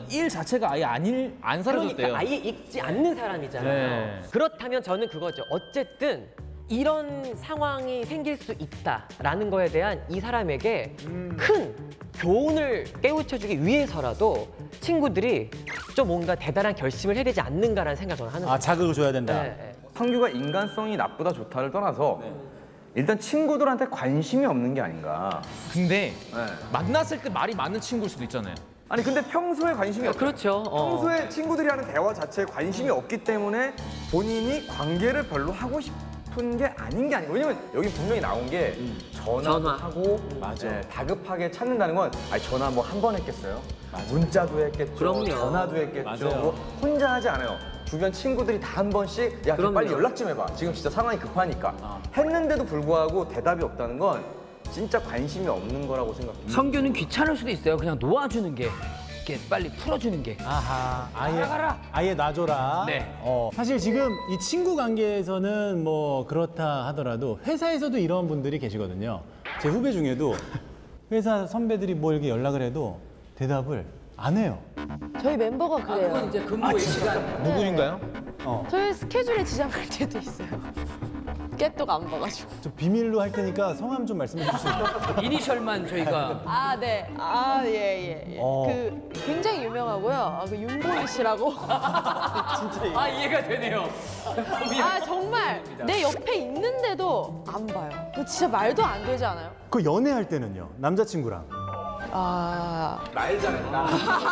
일 자체가 아예 안 사라졌대요. 그러니까 아예 읽지 않는 사람이잖아요. 네. 그렇다면 저는 그거죠. 어쨌든 이런 상황이 생길 수 있다라는 거에 대한 이 사람에게 큰 교훈을 깨우쳐주기 위해서라도 친구들이 좀 뭔가 대단한 결심을 해야 되지 않는가라는 생각을 하는 거예요. 자극을 줘야 된다. 네. 성규가 인간성이 나쁘다 좋다를 떠나서 일단 친구들한테 관심이 없는 게 아닌가. 근데 네. 만났을 때 말이 많은 친구일 수도 있잖아요. 아니 근데 평소에 관심이 없어요. 그렇죠. 평소에 친구들이 하는 대화 자체에 관심이 없기 때문에 본인이 관계를 별로 하고 싶은 게 아닌 게 아니고, 왜냐면 여기 분명히 나온 게 전화도 하고 맞아. 다급하게 찾는다는 건 아니 전화 뭐 한 번 했겠어요? 문자도 했겠죠. 그럼요. 전화도 했겠죠. 맞아요. 뭐 혼자 하지 않아요. 주변 친구들이 다 한 번씩 야 그럼요. 빨리 연락 좀 해봐. 지금 진짜 상황이 급하니까. 했는데도 불구하고 대답이 없다는 건 진짜 관심이 없는 거라고 생각해요. 성규는 귀찮을 수도 있어요. 그냥 놓아주는 게, 이렇게 빨리 풀어주는 게. 아하, 아예 놔줘라. 네. 사실 지금 이 친구 관계에서는 뭐 그렇다 하더라도 회사에서도 이런 분들이 계시거든요. 제 후배 중에도 회사 선배들이 뭐 이렇게 연락을 해도 대답을 안 해요. 저희 멤버가 그래요. 이제 근무의 시간. 누구인가요? 저희 스케줄에 지장할 때도 있어요. 깨똑 안 봐가지고. 저 비밀로 할 테니까 성함 좀 말씀해 주실 수 있나요? 이니셜만 저희가. 아, 네. 아, 예. 그 굉장히 유명하고요. 그 윤보리 씨라고. 아, 이해가 되네요. 아, 정말 내 옆에 있는데도 안 봐요. 그 진짜 말도 안 되지 않아요? 그 연애할 때는요, 남자친구랑. 아, 말 잘한다.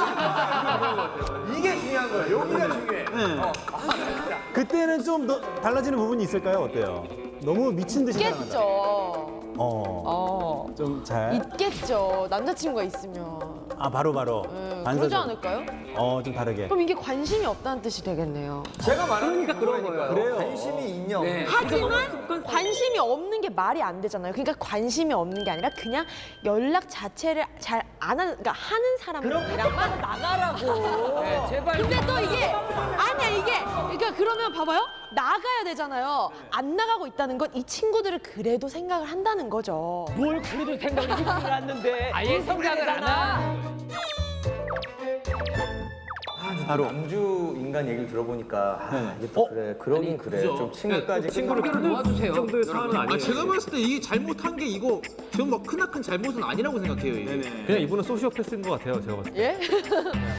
이게 중요한 거예요. 여기가 중요해. 그때는 좀 달라지는 부분이 있을까요? 어때요? 너무 미친 듯이 사랑한다. 있겠죠. 좀 잘. 있겠죠. 남자친구가 있으면. 바로. 그러지 않을까요? 좀 다르게. 그럼 이게 관심이 없다는 뜻이 되겠네요. 제가 말하는 게 그런 그러니까요. 그래요. 관심이 있냐 네. 하지만 관심이 없는 게 말이 안 되잖아요. 그러니까 관심이 없는 게 아니라 그냥 연락 자체를 잘 안 하는, 그러니까 하는 사람이랑만 나가라고. 네, 제발. 근데 또 이게 아니야 이게 그러니까 그러면 봐봐요. 나가야 되잖아요. 안 나가고 있다는 건 이 친구들을 그래도 생각을 한다는 거죠. 뭘 그래도 생각을 하지 않는데. 아예 생각을 안 하. 바로. 남주 인간 얘기를 들어보니까 이게 또 그래 그러긴 그래 좀 친구까지 친구를 도와주세요. 제가 봤을 때 이게 잘못한 게 이거 지금 막 크나큰 잘못은 아니라고 생각해요. 이게. 그냥 이분은 소시오패스인 것 같아요, 제가 봤을 때. 예?